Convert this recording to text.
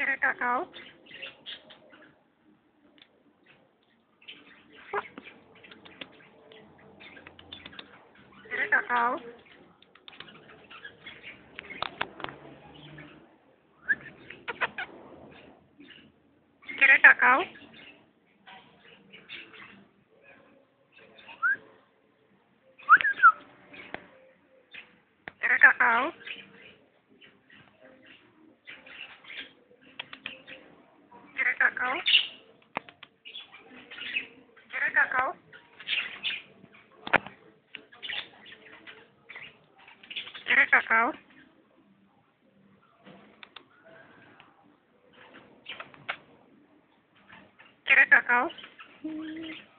¿Quieres cacao? ¿Quieres cacao? ¿Quieres cacao? ¿Quieres cacao? ¿Quieres cacao? ¿Quieres cacao? ¿Quieres cacao? ¿Quieres cacao?